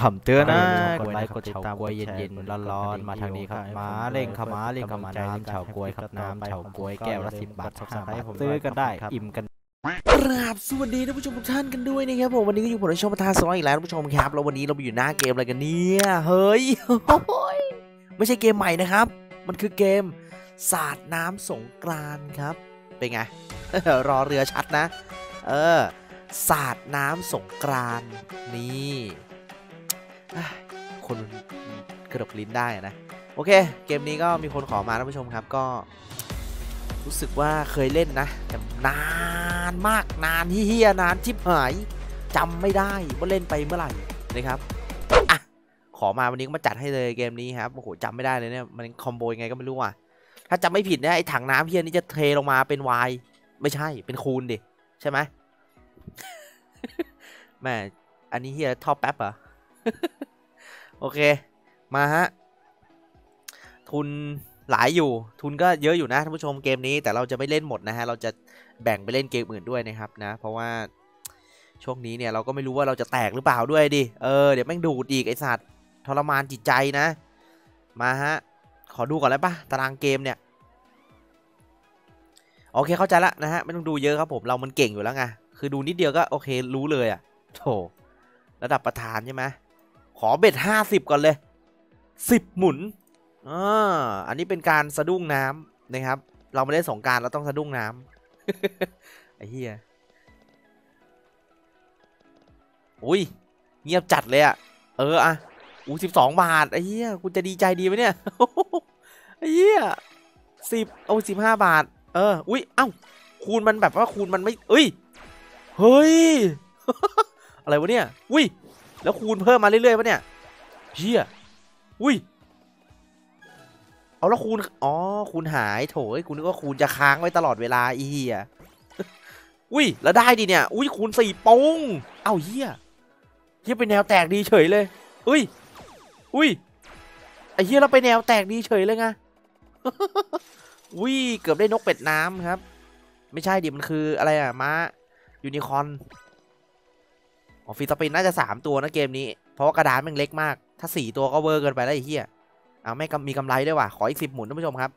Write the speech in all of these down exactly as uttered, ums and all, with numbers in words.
ำเตือนนะกดไลค์กดติดตามกล้วยเย็นๆร้อนๆมาทางนี้ครับมาเล่งขมาเล่งขมาน้ำเฉากล้วยครับน้ำเฉากล้วยแก้วละสิบบาทสับสไครต์ผมซื้อกันได้อิ่มกันครับสวัสดีท่านผู้ชมทุกท่านกันด้วยนะครับผมวันนี้ก็อยู่ผมในช่องประธานซอยอีกแล้วท่านผู้ชมครับแล้ววันนี้เราไปอยู่หน้าเกมอะไรกันเนี่ยเฮ้ยไม่ใช่เกมใหม่นะครับมันคือเกมสาดน้ำสงกรานต์ครับเป็นไง รอเรือชัดนะเออสาดน้ำสงกรานต์นี่คนกระดกลิ้นได้นะโอเคเกมนี้ก็มีคนขอมาท่านผู้ชมครับก็รู้สึกว่าเคยเล่นนะแต่นานมากนานเฮียนานชิบหายจำไม่ได้ว่าเล่นไปเมื่อไหร่นะครับอ่ะขอมาวันนี้ก็มาจัดให้เลยเกมนี้ครับโอ้โหจำไม่ได้เลยเนี่ยมันคอมโบยังไงก็ไม่รู้ว่ะถ้าจำไม่ผิดเนี่ยไอ้ถังน้ำเฮียนี่จะเทลงมาเป็นวายไม่ใช่เป็นคูณดิใช่ไหม แม่อันนี้เฮียท่อแป๊บเหรอ โอเคมาฮะทุนหลายอยู่ทุนก็เยอะอยู่นะท่านผู้ชมเกมนี้แต่เราจะไม่เล่นหมดนะฮะเราจะแบ่งไปเล่นเกมอื่นด้วยนะครับนะเพราะว่าช่วงนี้เนี่ยเราก็ไม่รู้ว่าเราจะแตกหรือเปล่าด้วยดิเออเดี๋ยวแม่งดูดอีกไอสัตว์ทรมานจิตใจนะมาฮะขอดูก่อนแล้วปะตารางเกมเนี่ยโอเคเข้าใจละนะฮะไม่ต้องดูเยอะครับผมเรามันเก่งอยู่แล้วไงคือดูนิดเดียวก็โอเครู้เลยอะโถระดับประธานใช่ไหมขอเบ็ดห้าสิบก่อนเลยสิบหมุนอ่าอันนี้เป็นการสะดุ้งน้ำนะครับเราไม่ได้สงกรานต์เราต้องสะดุ้งน้ำ ไอ้เหี้ยอุ้ยเงียบจัดเลยอะเอออะอู้สิบสองบาทไอ้เหี้ยกูจะดีใจดีไหมเนี่ย ไอ้เหี้ยสิบเอาสิบห้าบาทเอออุ้ยเอ้าคูณมันแบบว่าคูณมันไม่เอ้ยเฮ้ย อะไรวะเนี่ยอุ้ยแล้วคูณเพิ่มมาเรื่อยๆปะเนี่ยเหี้ยอุ้ยเอาแล้วคูณอ๋อคูณหายโถยคุณนึกว่าคูณจะค้างไว้ตลอดเวลาอีเหี้ย อุ้ยแล้วได้ดิเนี่ยอุ้ยคูณสี่ปงเอ้าเหี้ยเหี้ยเป็นแนวแตกดีเฉยเลยอุ้ยอุ้ยไอ้เหี้ยเราไปแนวแตกดีเฉยเลยไง อุ้ยเกือบได้นกเป็ดน้ำครับไม่ใช่ดิมันคืออะไรอะม้ายูนิคอร์นอ๋อฟีสปินน่าจะสามตัวนะเกมนี้เพราะว่ากระดานมันเล็กมากถ้าสี่ตัวก็เวอร์เกินไปแล้วไอ้เหี้ยเอาไม่มีกำไรด้วยว่ะขออีกสิบหมุนท่านผู้ชมครับ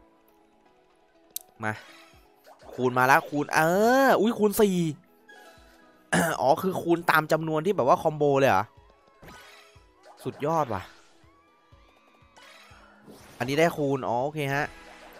มาคูณมาแล้วคูณเอออุ้ยคูณสี่ อ๋อคือคูณตามจำนวนที่แบบว่าคอมโบเลยเหรอสุดยอดว่ะอันนี้ได้คูณอ๋อโอเคฮะ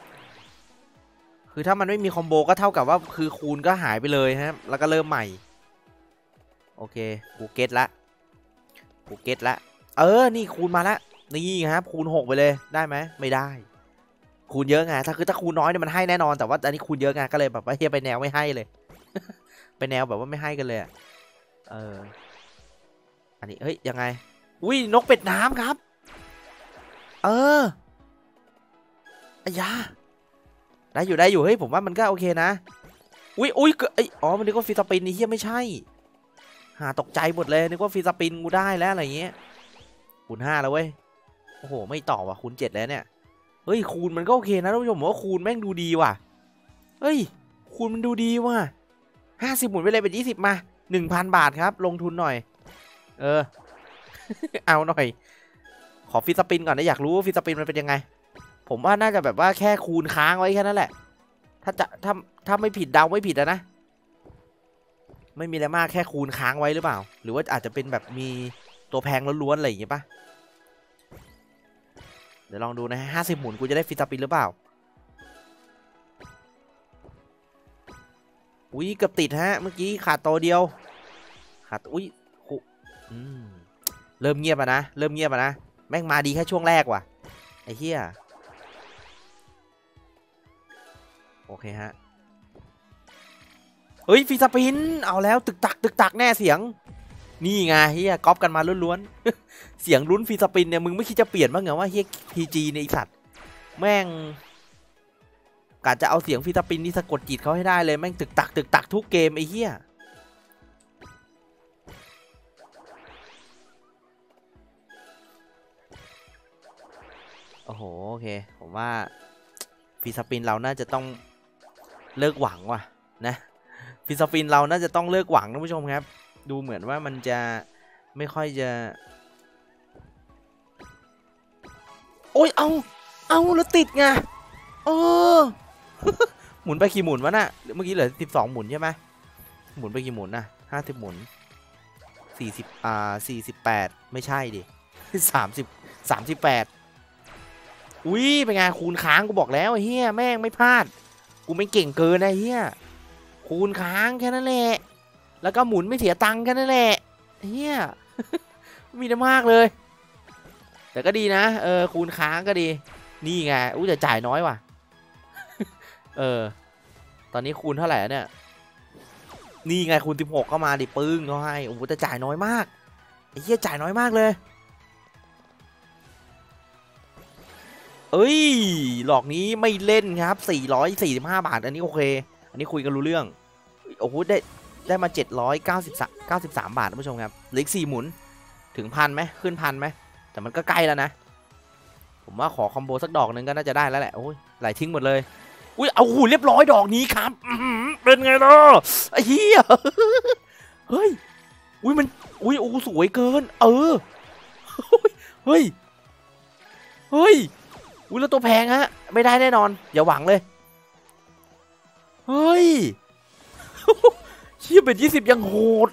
คือถ้ามันไม่มีคอมโบก็เท่ากับว่าคือคูณก็หายไปเลยฮะแล้วก็เริ่มใหม่โอเคกูเก็ตละกูเก็ตละเออนี่คูณมาละนี่ครับคูณหกไปเลยได้ไหมไม่ได้คูณเยอะไงถ้าคือถ้าคูณน้อยเนี่ยมันให้แน่นอนแต่ว่าอันนี้คูณเยอะไงก็เลยแบบว่าเฮียไปแนวไม่ให้เลย ไปแนวแบบว่าไม่ให้กันเลยเอออันนี้เฮ้ยยังไงอุ้ยนกเป็ดน้ำครับเอออ้ยาได้อยู่ได้อยู่เฮ้ยผมว่ามันก็โอเคนะอุ้ยอุ้ยไออ๋อมันนึกว่าฟีสปินนี่เฮียไม่ใช่หาตกใจหมดเลยนึกว่าฟีสปินกูได้แล้วอะไรเงี้ยคูณห้าแล้วเว้ยโอ้โหไม่ต่อว่ะคูณเจ็ดแล้วเนี่ยเฮ้ยคูณมันก็โอเคนะท่านผู้ชมว่าคูณแม่งดูดีว่ะเฮ้ยคูณมันดูดีว่ะห้าสิบหมุนไปเลยเป็นยี่สิบมาหนึ่งพันบาทครับลงทุนหน่อยเออ เอาหน่อยขอฟีสปินก่อนนะอยากรู้ว่าฟีสปินมันเป็นยังไงผมว่าน่าจะแบบว่าแค่คูณค้างไว้แค่นั้นแหละถ้าจะถ้าถ้าไม่ผิดเดาไม่ผิดนะนะไม่มีอะไรมากแค่คูณค้างไว้หรือเปล่าหรือว่าอาจจะเป็นแบบมีตัวแพงล้วนๆอะไรอย่างเงี้ยป่ะเดี๋ยวลองดูนะห้าสิบหมุนกูจะได้ฟีสปินหรือเปล่าอุ้ยเกือบติดฮะเมื่อกี้ขาดตัวเดียวขาดอุ้ยอืมเริ่มเงียบอะนะเริ่มเงียบอะนะแม่งมาดีแค่ช่วงแรกว่ะไอ้เหี้ยโอเคฮะเฮ้ยฟีสปินเอาแล้วตึกตักตึกตักแน่เสียงนี่ไงเฮียก๊อปกันมาล้วนๆ เสียงลุ้นฟีสปินเนี่ยมึงไม่คิดจะเปลี่ยนบ้างเหรอว่าเฮียพีจีในสัตว์แม่งกะจะเอาเสียงฟีสปินนี่สะกดจิตเขาให้ได้เลยแม่งตึกตักตึกตักทุกเกมไอ้เฮียโอ้โหโอเคผมว่าฟีสปินเราน่าจะต้องเลิกหวังว่ะนะฟีสปินเราน่าจะต้องเลิกหวังท่านผู้ชมครับดูเหมือนว่ามันจะไม่ค่อยจะอ้ยเอาเอาแล้วติดไงเออ หมุนไปกี่หมุนวะน่ะเมื่อกี้เหลือสิบสองหมุนใช่ไหมหมุนไปกี่หมุนนะห้าสิบหมุนสี่สิบอ่าสี่สิบแปดไม่ใช่ดิสามสิบสามสิบแปดอุ้ยเป็นไงคูณค้างกูบอกแล้วเฮียแม่งไม่พลาดกูไม่เก่งเกินไอ้เฮียคูณค้างแค่นั้นแหละแล้วก็หมุนไม่เสียตังค์แค่นั้นแหละเฮียมีได้มากเลยแต่ก็ดีนะเออคูณค้างก็ดีนี่ไงอู้จะจ่ายน้อยว่ะเออตอนนี้คูณเท่าไหร่เนี่ยนี่ไงคูณสิบหกเข้ามาดิปึ้งเขาให้โอ้โหแต่จ่ายน้อยมากไอ้เหี้ยจ่ายน้อยมากเลยเอ้ยหลอกนี้ไม่เล่นครับสี่ร้อยสี่สิบห้าบาทอันนี้โอเคอันนี้คุยกันรู้เรื่องโอ้โหได้ได้มาเจ็ดร้อยเก้าสิบสาม เก้าสิบสามบาทท่านผู้ชมครับเหลืออีกสี่หมุนถึงพันไหมขึ้นพันไหมแต่มันก็ใกล้แล้วนะผมว่าขอคอมโบสักดอกหนึ่งก็น่าจะได้แล้วแหละโอ้ยไหลทิ้งหมดเลยอุ้ยเอาหูเรียบร้อยดอกนี้ครับเป็นไงล่ะไอ้เหี้ยเฮ้ยอุ้ยมันอุ้ยโอ้สวยเกินเออเฮ้ยเฮ้ยอุ้ยแล้วตัวแพงฮะไม่ได้แน่นอนอย่าหวังเลยเฮ้ยเชี่ยเป็นยี่สิบยังโหด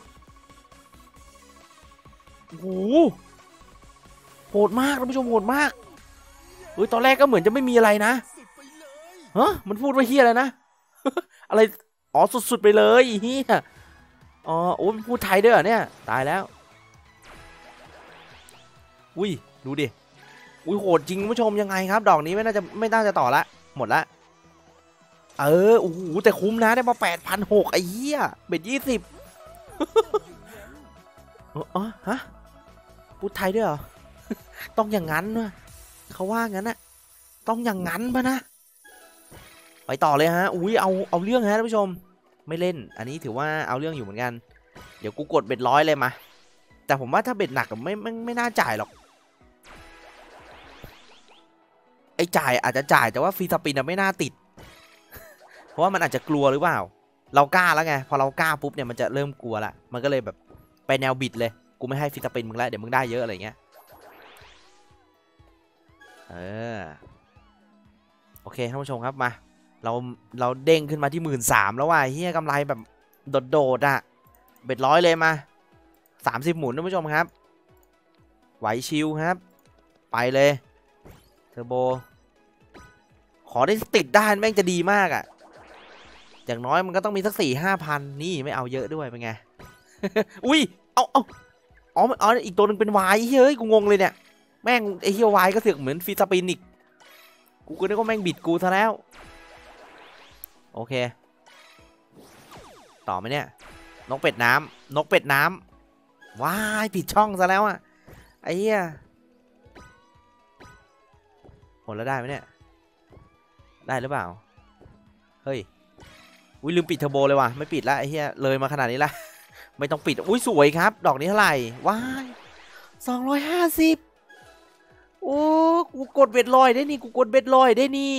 โอ้โหโหดมากท่านผู้ชมโหดมากเฮ้ยตอนแรกก็เหมือนจะไม่มีอะไรนะฮะมันพูดว่าเฮียอะไรนะ อะไรอ๋อสุดๆไปเลยเฮียอ๋อโอ้พูดไทยด้วยเหรอเนี่ยตายแล้วอุ้ยดูดิอุ้ยโหดจริงคุณผู้ชมยังไงครับดอกนี้ไม่น่าจะไม่น่าจะต่อละหมดละเออโอ้โหแต่คุ้มนะได้มาแปดพันหกไอ้เหี้ยเบ็ดยี่สิบอ๋อฮะพูดไทยด้วยเหรอ ต้องอย่างนั้นนะเขาว่างั้นนะต้องอย่างนั้นปะนะไปต่อเลยฮะอุ้ยเอาเอาเรื่องฮะท่านผู้ชมไม่เล่นอันนี้ถือว่าเอาเรื่องอยู่เหมือนกันเดี๋ยวกูกดเบ็ดร้อยเลยมาแต่ผมว่าถ้าเบ็ดหนักไม่ไม่ไม่น่าจ่ายหรอกไอ้จ่ายอาจจะจ่ายแต่ว่าฟรีสปินไม่น่าติดเพราะว่ามันอาจจะกลัวหรือเปล่าเรากล้าแล้วไงพอเรากล้าปุ๊บเนี่ยมันจะเริ่มกลัวละมันก็เลยแบบไปแนวบิดเลยกูไม่ให้ฟรีสปินมึงแล้วเดี๋ยวมึงได้เยอะอะไรเงี้ยเออโอเคท่านผู้ชมครับมาเราเราเด้งขึ้นมาที่หมื่นสามแล้วว่ะเฮียกำไรแบบโดดๆอ่ะเบ็ดร้อยเลยมาสามสิบหมุนท่านผู้ชมครับไหวชิวครับไปเลยเทอร์โบขอได้ติดได้แม่งจะดีมากอ่ะอย่างน้อยมันก็ต้องมีสักสี่ห้าพันนี่ไม่เอาเยอะด้วยเป็นไง อุ้ยเอาเอาอ๋ออ๋ออีกตัวหนึ่งเป็นวายเฮ้ยกูงงเลยเนี่ยแม่งไอเฮียวายก็เสือกเหมือนฟีสปินอีกกูก็นึกว่าแม่งบิดกูซะแล้วโอเคต่อไหมเนี่ยนกเป็ดน้ำนกเป็ดน้ำว้ายผิดช่องซะแล้วอ่ะไอ้เหี้ยหมดแล้วได้ไหมเนี่ยได้หรือเปล่าเฮ้ยอุ้ยลืมปิดเทอร์โบเลยว่ะไม่ปิดแล้วไอ้เหี้ยเลยมาขนาดนี้ละไม่ต้องปิดอุ้ยสวยครับดอกนี้เท่าไหร่ว้ายสองร้อยห้าสิบโอ้กูกดเบ็ดลอยได้นี่กูกดเบ็ดลอยได้นี่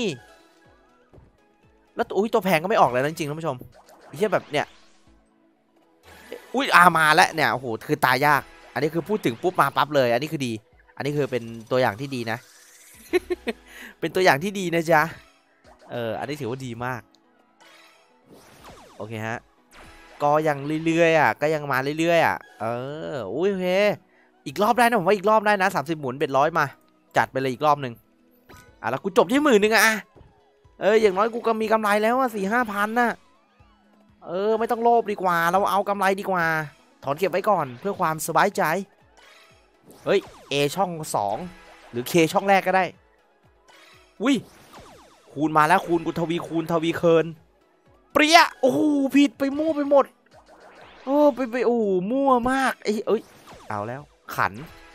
แล้วอุ้ยตัวแพงก็ไม่ออกเลยนะจริงๆท่านผู้ชมไอ้เหี้ยแบบเนี่ยอุ้ยอามาแล้วเนี่ยโอ้โหคือตายยากอันนี้คือพูดถึงปุ๊บมาปั๊บเลยอันนี้คือดีอันนี้คือเป็นตัวอย่างที่ดีนะ เป็นตัวอย่างที่ดีนะจ๊ะเอออันนี้ถือว่าดีมากโอเคฮะก็ยังเรื่อยๆอ่ะก็ยังมาเรื่อยๆอ่ะเอออุ้ยโอเคอีกรอบได้นะผมว่าอีกรอบได้นะสามสิบหมุนเบ็ดร้อยมาจัดไปเลยอีกรอบหนึ่งอ่ะแล้วกูจบที่หมื่นหนึ่งอ่ะเอออย่างน้อยกูก็มีกำไรแล้วอ่ะสี่ห้าพันน่ะเออไม่ต้องโลภดีกว่าเราเอากำไรดีกว่าถอนเก็บไว้ก่อนเพื่อความสบายใจเฮ้ย A ช่องสองหรือ K ช่องแรกก็ได้อุ้ยคูณมาแล้วคูณกูทวีคูณทวีเคินเปรี้ยโอ้โหผิดไปมั่วไปหมดโอ้ไปไปโอ้มั่วมากไอ้เอ้ยเอาแล้วขัน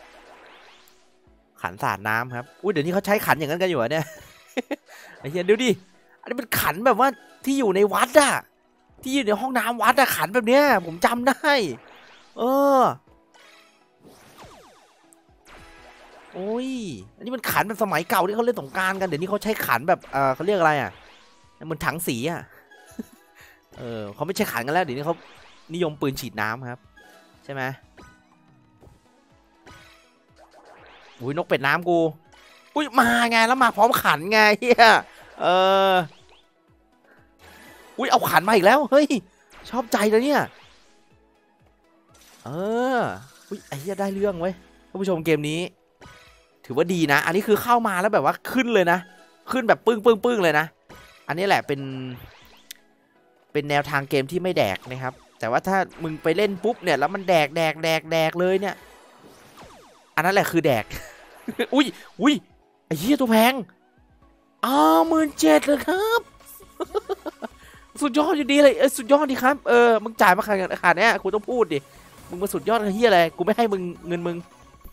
ขันสาดน้ำครับอุ้ยเดี๋ยวนี้เขาใช้ขันอย่างนั้นกันอยู่เหรอเนี่ยไอ้เหี้ยดูดิอันนี้เป็นขันแบบว่าที่อยู่ในวัดอะที่อยู่ในห้องน้ำวัดอะขันแบบเนี้ยผมจำได้เออโอ้ยอันนี้มันขันแบบสมัยเก่าที่เขาเล่นสงกรานต์กันเดี๋ยวนี้เขาใช้ขันแบบเออเขาเรียกอะไรอะเหมือนถังสีอะเออเขาไม่ใช่ขันกันแล้วเดี๋ยวนี้เขานิยมปืนฉีดน้ำครับใช่ไหมอุ้ยนกเป็ดน้ำกูอุ้ยมาไงแล้วมาพร้อมขันไงเฮียเอออุ้ยเอาขันมาอีกแล้วเฮ้ยชอบใจเลยเนี่ยเอออุ้ยไอ้เฮียได้เรื่องเว้ยท่านผู้ชมเกมนี้ถือว่าดีนะอันนี้คือเข้ามาแล้วแบบว่าขึ้นเลยนะขึ้นแบบปึ้งปึ้งปึ้งเลยนะอันนี้แหละเป็นเป็นแนวทางเกมที่ไม่แดกนะครับแต่ว่าถ้ามึงไปเล่นปุ๊บเนี่ยแล้วมันแดกแดกแดกแดกเลยเนี่ยอันนั้นแหละคือแดก อุ้ยอุ้ยไอ้เหี้ยตัวแพงอ้าวหมื่นเจ็ดเลยครับ สุดยอดอยู่ดีเลยเออสุดยอดดีครับเออมึงจ่ายมาขนาดขนาดนี้กูต้องพูดดิมึงมาสุดยอดเหี้ยอะไรกูไม่ให้มึงเงินมึง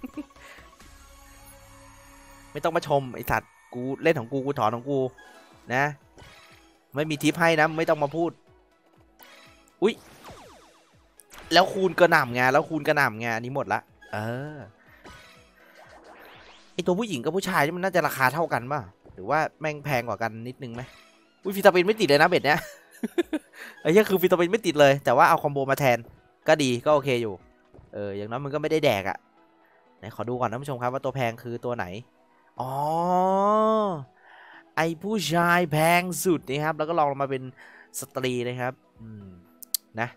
ไม่ต้องมาชมไอ้สัตว์กูเล่นของกูกูถอนของกูนะไม่มีทิปให้นะไม่ต้องมาพูดอุ้ยแล้วคูณกระหน่ำไงแล้วคูณกระหน่ำไงอันนี้หมดละเออไอตัวผู้หญิงกับผู้ชายนี่มันน่าจะราคาเท่ากันป่ะหรือว่าแม่งแพงกว่ากันนิดนึงไหมอุ้ยฟิตาปินไม่ติดเลยนะเบ็ดเนี้ย ไอ้เหี้ยคือฟิตาปินไม่ติดเลยแต่ว่าเอาคอมโบมาแทนก็ดีก็โอเคอยู่เอออย่างนั้นมันก็ไม่ได้แดกอะไหนขอดูก่อนท่านผู้ชมครับว่าตัวแพงคือตัวไหนอ๋อไอผู้ชายแพงสุดนี่ครับแล้วก็ลองลงมาเป็นสตรีนะครับอืมนะ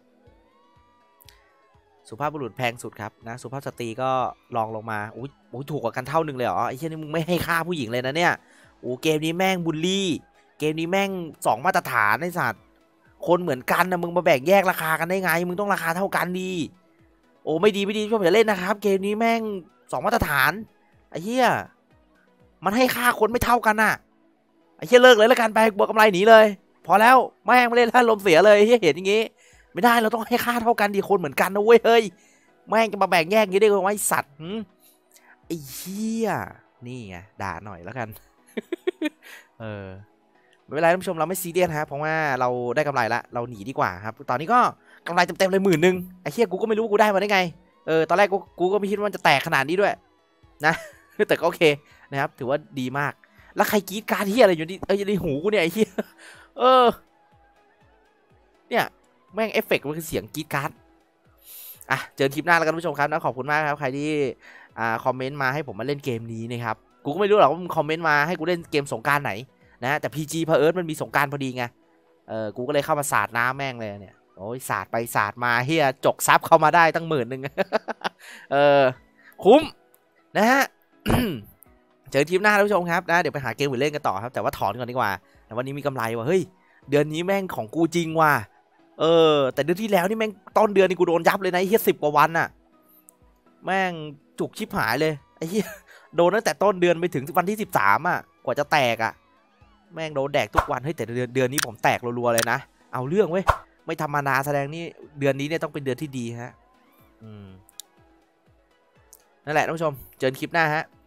สุภาพบุรุษแพงสุดครับนะสุภาพสตรีก็ลองลงมาอุ้ยอุ้ยถูกกว่ากันเท่านึงเลยเหรอไอ้เหี้ยนี่มึงไม่ให้ค่าผู้หญิงเลยนะเนี่ยโอ้เกมนี้แม่งบูลลี่เกมนี้แม่งสองมาตรฐานไอ้สัตว์คนเหมือนกันนะมึงมาแบ่งแยกราคากันได้ไงมึงต้องราคาเท่ากันดีโอ้ไม่ดีไม่ดีชอบอย่าเล่นนะครับเกมนี้แม่งสองมาตรฐานไอ้เหี้ยมันให้ค่าคนไม่เท่ากันน่ะไอ้เหี้ยเลิกเลยแล้วกันไปบวกกำไรหนีเลยพอแล้วแม่งไม่เล่นแล้วลมเสียเลยเหี้ยเห็นอย่างงี้ไม่ได้เราต้องให้ค่าเท่ากันดีคนเหมือนกันนะเว้ยเฮ้ยแม่งจะมาแบ่งแยกอย่างนี้ได้ไงสัตว์ไอ้เหี้ยนี่ไงด่าหน่อยแล้วกัน เออไม่เป็นไรท่านผู้ชมเราไม่ซีเรียสครับเพราะว่าเราได้กำไรละเราหนีดีกว่าครับตอนนี้ก็กำไรเต็มๆเลยหมื่นหนึ่งไอ้เหี้ยกูก็ไม่รู้กูได้มาได้ไงเออตอนแรกกูกูก็ไม่คิดว่ามันจะแตกขนาดนี้ด้วยนะ แต่ก็โอเคนะครับถือว่าดีมากแล้วใครกรี๊ดการเหี้ยอะไรอยู่ที่เอ้ยในหูกูเนี่ยไอ้เหี้ยเออเนี่ยแม่งเอฟเฟกต์มันคือเสียงกรี๊ดการ์ดอ่ะเจอคลิปหน้าแล้วกันผู้ชมครับนะขอบคุณมากครับใครที่อ่าคอมเมนต์มาให้ผมมาเล่นเกมนี้นะครับกูก็ไม่รู้หรอกว่ามึงคอมเมนต์มาให้กูเล่นเกมสงกรานต์ไหนนะแต่ พี จี เพอเอิร์ธมันมีสงกรานต์พอดีไงเออกูก็เลยเข้ามาสาดน้ำแม่งเลยเนี่ยโอ้ยสาดไปสาดมาเฮียจกซับเข้ามาได้ตั้งหมื่นหนึ่ง เออคุ้มนะฮะ เจอทีมหน้าท่านผู้ชมครับนะเดี๋ยวไปหาเกมอื่นเล่นกันต่อครับแต่ว่าถอนก่อนดีกว่าแต่วันนี้มีกำไรว่ะเฮ้ยเดือนนี้แม่งของกูจริงว่ะเออแต่เดือนที่แล้วนี่แม่งต้นเดือนนี่กูโดนยับเลยนะไอ้เฮียสิบกว่าวันน่ะแม่งจุกชิบหายเลยไอ้เฮียโดนตั้งแต่ต้นเดือนไปถึงวันที่สิบสามอ่ะกว่าจะแตกอ่ะแม่งโดนแดกทุกวันเฮ้ยแต่เดือนเดือนนี้ผมแตกรัวๆเลยนะเอาเรื่องเว้ยไม่ธรรมดาแสดงนี่เดือนนี้เนี่ยต้องเป็นเดือนที่ดีฮะอืมนั่นแหละท่านผู้ชมเจอคลิปหน้าฮะ